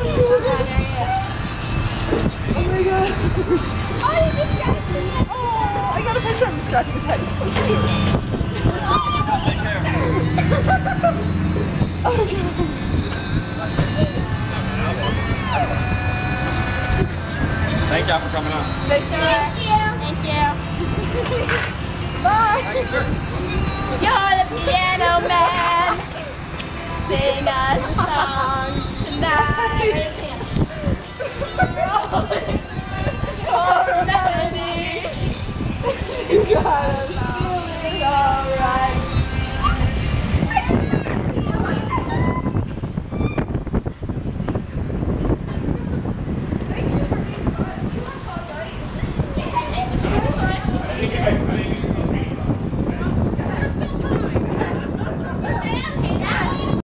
Oh my god. Oh, you just scratched his head. Oh, I got a picture of him scratching his head. It's so cute. Take care. Oh my god. Thank y'all for coming on. Thank you. Thank you. Bye. Thank you, sir. You're the piano man.